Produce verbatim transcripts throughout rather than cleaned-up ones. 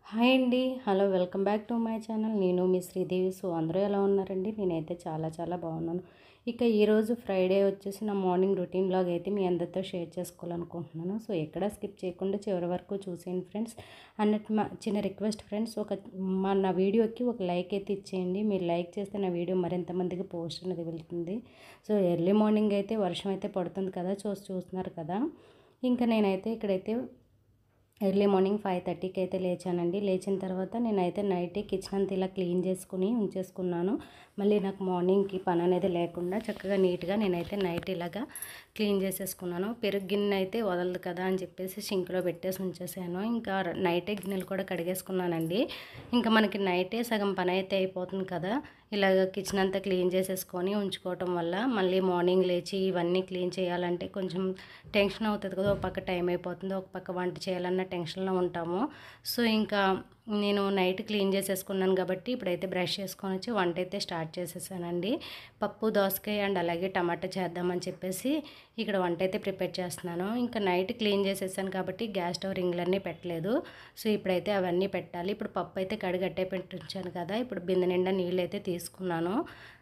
Hi అండి. Hello welcome back to my channel. నేను మీ శ్రీదేవి. సో అందరూ ఎలా ఉన్నారండి? నేనైతే చాలా చాలా బాగున్నాను. ఇక ఈరోజు ఫ్రైడే వచ్చేసి నా మార్నింగ్ రొటీన్ బ్లాగ్ అయితే మీ అందరితో షేర్ చేసుకోవాలనుకుంటున్నాను. సో ఎక్కడ స్కిప్ చేయకుండా చివరి వరకు చూసేయండి ఫ్రెండ్స్. అన్నట్టు మా చిన్న రిక్వెస్ట్ ఫ్రెండ్స్, ఒక మా నా వీడియోకి ఒక లైక్ అయితే ఇచ్చేయండి. మీరు లైక్ చేస్తే నా వీడియో మరింత మందికి పోస్ట్ అనేది వెళ్తుంది. సో ఎర్లీ మార్నింగ్ అయితే వర్షం అయితే పడుతుంది కదా, చూసి చూస్తున్నారు కదా. ఇంకా నేనైతే ఇక్కడైతే ఎర్లీ మార్నింగ్ ఫైవ్ థర్టీకి అయితే లేచానండి. లేచిన తర్వాత నేనైతే నైట్ కిచెన్ అంతా ఇలా క్లీన్ చేసుకుని ఉంచేసుకున్నాను. మళ్ళీ నాకు మార్నింగ్కి పని అనేది లేకుండా చక్కగా నీట్గా నేనైతే నైట్ ఇలాగా క్లీన్ చేసేసుకున్నాను. పెరుగు గిన్నె అయితే వదలదు కదా అని చెప్పేసి సింక్లో పెట్టేసి ఉంచేసాను. ఇంకా నైటే గిన్నెలు కూడా కడిగేసుకున్నానండి. ఇంకా మనకి నైటే సగం పని అయితే అయిపోతుంది కదా. ఇలాగ కిచెన్ అంతా క్లీన్ చేసేసుకొని ఉంచుకోవటం వల్ల మళ్ళీ మార్నింగ్ లేచి ఇవన్నీ క్లీన్ చేయాలంటే కొంచెం టెన్షన్ అవుతుంది కదా. ఒక పక్క టైం అయిపోతుంది, ఒక పక్క వంట చేయాలన్న టెన్షన్లో ఉంటాము. సో ఇంకా నేను నైట్ క్లీన్ చేసేసుకున్నాను కాబట్టి ఇప్పుడైతే బ్రష్ చేసుకొని వచ్చి వంట అయితే స్టార్ట్ చేసేసానండి. పప్పు, దోసకాయ అండ్ అలాగే టమాటా చేద్దామని చెప్పేసి ఇక్కడ వంట అయితే ప్రిపేర్ చేస్తున్నాను. ఇంకా నైట్ క్లీన్ చేసేసాను కాబట్టి గ్యాస్ స్టవ్ రింగ్లన్నీ పెట్టలేదు. సో ఇప్పుడైతే అవన్నీ పెట్టాలి. ఇప్పుడు పప్పు అయితే కడిగట్టే పెట్టించాను కదా. ఇప్పుడు బిందె నిండా నీళ్ళు అయితే తీసుకున్నాను.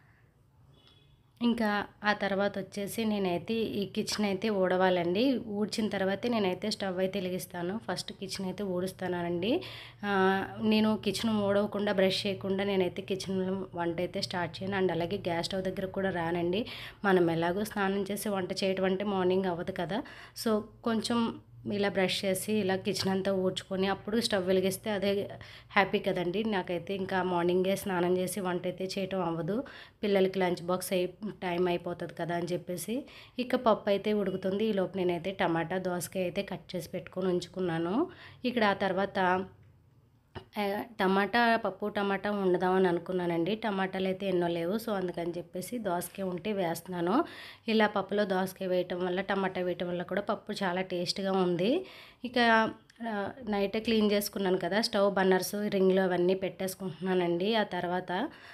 ఇంకా ఆ తర్వాత వచ్చేసి నేనైతే ఈ కిచెన్ అయితే ఊడవాలండి. ఊడ్చిన తర్వాతే నేనైతే స్టవ్ అయితే వెలిగిస్తాను. ఫస్ట్ కిచెన్ అయితే ఊడుస్తానండి. నేను కిచెన్ ఊడవకుండా బ్రష్ చేయకుండా నేనైతే కిచెన్ వంట అయితే స్టార్ట్ చేయను. అండ్ అలాగే గ్యాస్ స్టవ్ దగ్గర కూడా రానండి. మనం ఎలాగో స్నానం చేసి వంట చేయటం అంటే మార్నింగ్ అవ్వదు కదా. సో కొంచెం ఇలా బ్రష్ చేసి ఇలా కిచెన్ అంతా ఊడ్చుకొని అప్పుడు స్టవ్ వెలిగిస్తే అదే హ్యాపీ కదండి. నాకైతే ఇంకా మార్నింగే స్నానం చేసి వంట అయితే చేయటం అవ్వదు. పిల్లలకి లంచ్ బాక్స్ అయి టైం అయిపోతుంది కదా అని చెప్పేసి ఇక పప్పు అయితే ఉడుకుతుంది. ఈ లోపు నేనైతే టమాటా, దోసకాయ అయితే కట్ చేసి పెట్టుకొని ఉంచుకున్నాను. ఇక్కడ ఆ తర్వాత టమాటా పప్పు టమాటా వండుదామని అనుకున్నానండి. టమాటాలు అయితే ఎన్నో లేవు. సో అందుకని చెప్పేసి దోసకాయ ఉంటే వేస్తున్నాను. ఇలా పప్పులో దోసకాయ వేయటం వల్ల, టమాటా వేయటం వల్ల కూడా పప్పు చాలా టేస్ట్గా ఉంది. ఇక నైట్ క్లీన్ చేసుకున్నాను కదా, స్టవ్ బర్నర్స్ రింగ్లో అవన్నీ పెట్టేసుకుంటున్నానండి. ఆ తర్వాత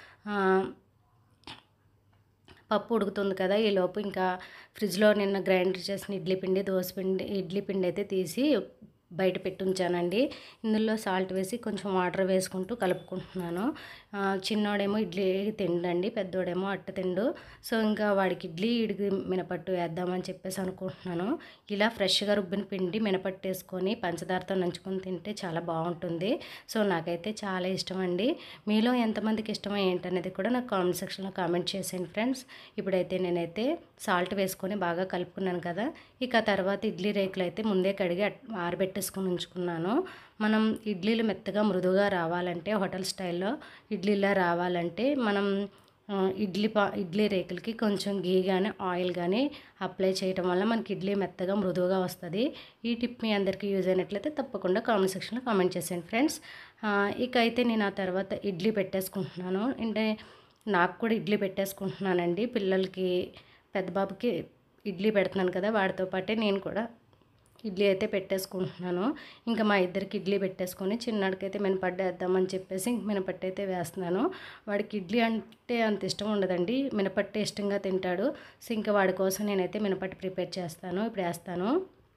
పప్పు ఉడుకుతుంది కదా, ఈ లోపు ఇంకా ఫ్రిడ్జ్లో నిన్న గ్రైండర్ చేసిన ఇడ్లీ పిండి, దోశ పిండి, ఇడ్లీ పిండి అయితే తీసి బయట పెట్టి ఉంచానండి. ఇందులో సాల్ట్ వేసి కొంచెం వాటర్ వేసుకుంటూ కలుపుకుంటున్నాను. చిన్నోడేమో ఇడ్లీ తిండండి, పెద్దోడేమో అట్ట తిండు. సో ఇంకా వాడికి ఇడ్లీ, ఇడికి మినపట్టు వేద్దామని చెప్పేసి అనుకుంటున్నాను. ఇలా ఫ్రెష్గా రుబ్బిన పిండి మినపట్టు వేసుకొని పంచదారతో నంచుకొని తింటే చాలా బాగుంటుంది. సో నాకైతే చాలా ఇష్టం అండి. మీలో ఎంతమందికి ఇష్టమో ఏంటనేది కూడా నాకు కామెంట్ సెక్షన్లో కామెంట్ చేసేయండి ఫ్రెండ్స్. ఇప్పుడైతే నేనైతే సాల్ట్ వేసుకొని బాగా కలుపుకున్నాను కదా. ఇక తర్వాత ఇడ్లీ రేకులు అయితే ముందే కడిగి ఆరబెట్టేసుకొని ఉంచుకున్నాను. మనం ఇడ్లీలు మెత్తగా మృదువుగా రావాలంటే, హోటల్ స్టైల్లో ఇడ్లీలా రావాలంటే మనం ఇడ్లీ పా ఇడ్లీ రేకులకి కొంచెం గీ కానీ ఆయిల్ కానీ అప్లై చేయడం వల్ల మనకి ఇడ్లీ మెత్తగా మృదువుగా వస్తుంది. ఈ టిప్ మీ అందరికీ యూజ్ అయినట్లయితే తప్పకుండా కామెంట్ సెక్షన్లో కామెంట్ చేసేయండి ఫ్రెండ్స్. ఇక అయితే నేను ఆ తర్వాత ఇడ్లీ పెట్టేసుకుంటున్నాను. అంటే నాకు కూడా ఇడ్లీ పెట్టేసుకుంటున్నానండి. పిల్లలకి, పెద్ద బాబుకి ఇడ్లీ పెడుతున్నాను కదా, వాడితో పాటే నేను కూడా ఇడ్లీ అయితే పెట్టేసుకుంటున్నాను. ఇంకా మా ఇద్దరికి ఇడ్లీ పెట్టేసుకొని చిన్నడికైతే మినపట్టు వేద్దామని చెప్పేసి మినపట్టు అయితే వేస్తున్నాను. వాడికి ఇడ్లీ అంటే అంత ఇష్టం ఉండదండి, మినపట్టు ఇష్టంగా తింటాడు. సో ఇంకా వాడి కోసం నేనైతే మినపట్టు ప్రిపేర్ చేస్తాను. ఇప్పుడు వేస్తాను.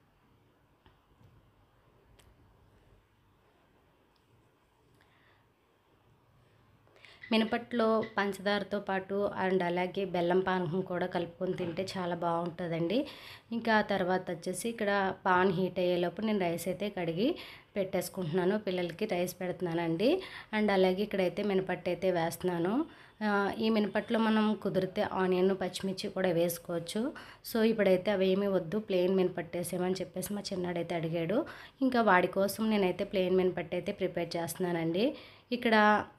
మినపట్లో పంచదారతో పాటు అండ్ అలాగే బెల్లం పానకం కూడా కలుపుకొని తింటే చాలా బాగుంటుందండి. ఇంకా తర్వాత వచ్చేసి ఇక్కడ పాన్ హీట్ అయ్యేలోపు నేను రైస్ అయితే కడిగి పెట్టేసుకుంటున్నాను. పిల్లలకి రైస్ పెడుతున్నానండి. అండ్ అలాగే ఇక్కడైతే మినపట్టు అయితే వేస్తున్నాను. ఈ మినపట్లో మనం కుదిరితే ఆనియన్, పచ్చిమిర్చి కూడా వేసుకోవచ్చు. సో ఇప్పుడైతే అవేమీ వద్దు, ప్లెయిన్ మినపట్టు వేసేమని చెప్పేసి మా చిన్నాడైతే అడిగాడు. ఇంకా వాడి కోసం నేనైతే ప్లెయిన్ మినపట్టు అయితే ప్రిపేర్ చేస్తున్నానండి. ఇక్కడ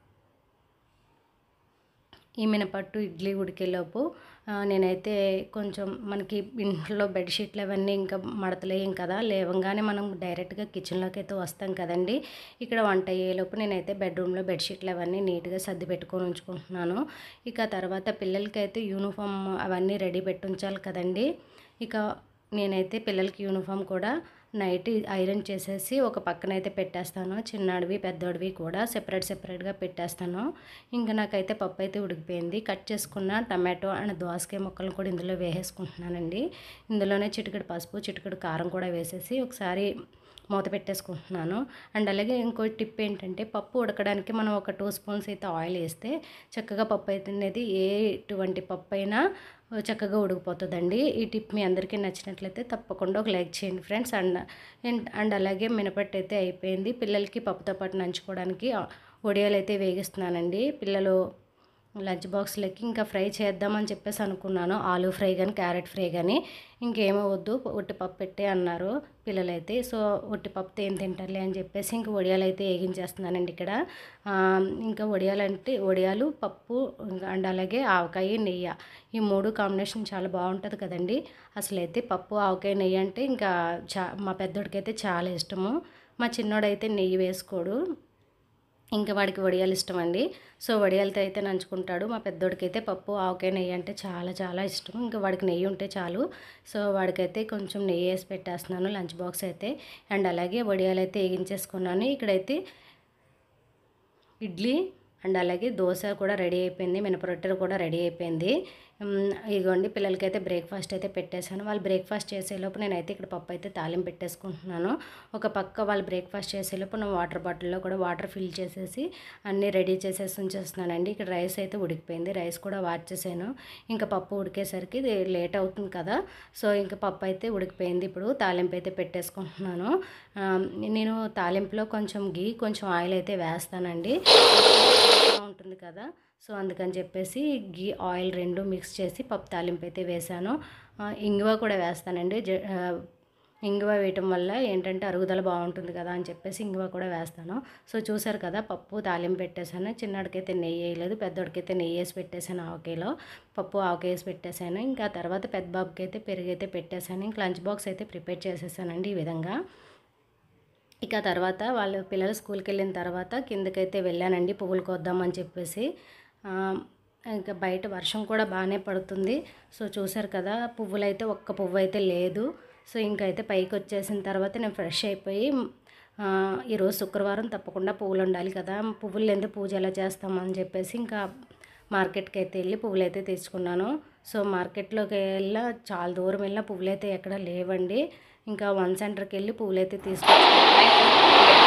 ఈ మినపట్టు ఇడ్లీ ఉడికేలోపు నేనైతే కొంచెం, మనకి ఇంట్లో బెడ్షీట్లు అవన్నీ ఇంకా మడతలేయం కదా, లేవంగానే మనం డైరెక్ట్గా కిచెన్లోకి అయితే వస్తాం కదండి. ఇక్కడ వంట అయ్యేలోపు నేనైతే బెడ్రూమ్లో బెడ్షీట్లు అవన్నీ నీట్గా సర్ది పెట్టుకొని ఉంచుకుంటున్నాను. ఇక తర్వాత పిల్లలకైతే యూనిఫామ్ అవన్నీ రెడీ పెట్టి ఉంచాలి కదండి. ఇక నేనైతే పిల్లలకి యూనిఫామ్ కూడా నైట్ ఐరన్ చేసేసి ఒక పక్కన అయితే పెట్టేస్తాను. చిన్నడివి పెద్దోడివి కూడా సెపరేట్ సెపరేట్గా పెట్టేస్తాను. ఇంకా నాకైతే పప్పు అయితే ఉడికిపోయింది. కట్ చేసుకున్న టమాటో అండ్ దోసకాయ ముక్కలు కూడా ఇందులో వేసేసుకుంటున్నానండి. ఇందులోనే చిటికెడు పసుపు చిటికెడు కారం కూడా వేసేసి ఒకసారి మూత పెట్టేసుకుంటున్నాను. అండ్ అలాగే ఇంకో టిప్ ఏంటంటే పప్పు ఉడకడానికి మనం ఒక టూ స్పూన్స్ అయితే ఆయిల్ వేస్తే చక్కగా పప్పు అయితే అనేది ఏ ఎటువంటి పప్పు అయినా చక్కగా ఉడికిపోతుందండి. ఈ టిప్ మీ అందరికీ నచ్చినట్లయితే తప్పకుండా ఒక లైక్ చేయండి ఫ్రెండ్స్. అండ్ అండ్ అలాగే మినపట్టు అయితే అయిపోయింది. పిల్లలకి పప్పుతో పాటు నంచుకోవడానికి వడియాలు అయితే వేగిస్తున్నానండి. పిల్లలు లంచ్ బాక్స్లకి ఇంకా ఫ్రై చేద్దామని చెప్పేసి అనుకున్నాను. ఆలూ ఫ్రై కానీ క్యారెట్ ఫ్రై కానీ ఇంకేమో వద్దు ఉట్టిపప్పు పెట్టే అన్నారు పిల్లలైతే. సో ఉట్టిపప్పుతో ఏం తింటారులే అని చెప్పేసి ఇంక వడియాలు అయితే వేగించేస్తున్నానండి ఇక్కడ. ఇంకా వడియాలు అంటే వడియాలు పప్పు అండ్ అలాగే ఆవకాయ నెయ్యి ఈ మూడు కాంబినేషన్ చాలా బాగుంటుంది కదండి. అసలైతే పప్పు ఆవకాయ నెయ్యి అంటే ఇంకా చా మా పెద్దోడికైతే చాలా ఇష్టము. మా చిన్నోడైతే నెయ్యి వేసుకోడు, ఇంకా వాడికి వడియాలు ఇష్టం అండి. సో వడియాలతో అయితే నంచుకుంటాడు. మా పెద్దోడికి అయితే పప్పు ఆవకాయ నెయ్యి అంటే చాలా చాలా ఇష్టం. ఇంకా వాడికి నెయ్యి ఉంటే చాలు. సో వాడికైతే కొంచెం నెయ్యి వేసి పెట్టేస్తున్నాను లంచ్ బాక్స్ అయితే. అండ్ అలాగే వడియాలు అయితే వేగించేసుకున్నాను. ఇక్కడైతే ఇడ్లీ అండ్ అలాగే దోశ కూడా రెడీ అయిపోయింది. మినప రొట్టెలు కూడా రెడీ అయిపోయింది. ఇదిగోండి పిల్లలకైతే బ్రేక్ఫాస్ట్ అయితే పెట్టేశాను. వాళ్ళు బ్రేక్ఫాస్ట్ చేసేలోపు నేనైతే ఇక్కడ పప్పు అయితే తాలింపు పెట్టేసుకుంటున్నాను. ఒక పక్క వాళ్ళు బ్రేక్ఫాస్ట్ చేసేలోపు నేను వాటర్ బాటిల్లో కూడా వాటర్ ఫిల్ చేసేసి అన్నీ రెడీ చేసేసి ఉంచేస్తున్నానండి. ఇక్కడ రైస్ అయితే ఉడికిపోయింది. రైస్ కూడా వార్చేసాను. ఇంకా పప్పు ఉడికేసరికి లేట్ అవుతుంది కదా, సో ఇంకా పప్పు అయితే ఉడికిపోయింది. ఇప్పుడు తాలింపు అయితే పెట్టేసుకుంటున్నాను. నేను తాలింపులో కొంచెం గీ కొంచెం ఆయిల్ అయితే వేస్తానండి, ఉంటుంది కదా. సో అందుకని చెప్పేసి గీ ఆయిల్ రెండు మిక్స్ చేసి పప్పు తాలింపు అయితే వేసాను. ఇంగువ కూడా వేస్తానండి. ఇంగువ వేయటం వల్ల ఏంటంటే అరుగుదల బాగుంటుంది కదా అని చెప్పేసి ఇంగువ కూడా వేస్తాను. సో చూసారు కదా పప్పు తాలింపు పెట్టేశాను. చిన్నడికైతే నెయ్యి వేయలేదు, పెద్దోడికైతే నెయ్యి వేసి పెట్టేశాను. ఆవకాయలో పప్పు ఆవకాయ వేసి పెట్టేశాను. ఇంకా తర్వాత పెద్ద బాబుకి అయితే పెరుగు అయితే పెట్టేశాను. ఇంకా లంచ్ బాక్స్ అయితే ప్రిపేర్ చేసేసానండి ఈ విధంగా. ఇక తర్వాత వాళ్ళు పిల్లలు స్కూల్కి వెళ్ళిన తర్వాత కిందకైతే వెళ్ళానండి పువ్వులు కోద్దామని చెప్పేసి. ఇంకా బయట వర్షం కూడా బాగానే పడుతుంది. సో చూసారు కదా పువ్వులు అయితే ఒక్క పువ్వు అయితే లేదు. సో ఇంకైతే పైకి వచ్చేసిన తర్వాత నేను ఫ్రెష్ అయిపోయి ఈరోజు శుక్రవారం తప్పకుండా పువ్వులు ఉండాలి కదా, పువ్వులు లేనిదే పూజ ఎలా చేస్తామని చెప్పేసి ఇంకా మార్కెట్కి అయితే వెళ్ళి పువ్వులు అయితే తెచ్చుకున్నాను. సో మార్కెట్లోకి వెళ్ళా చాలా దూరం వెళ్ళిన పువ్వులు అయితే ఎక్కడ లేవండి. ఇంకా వన్ సెంటర్కి వెళ్ళి పువ్వులు అయితే తీసుకొచ్చుకున్నాను.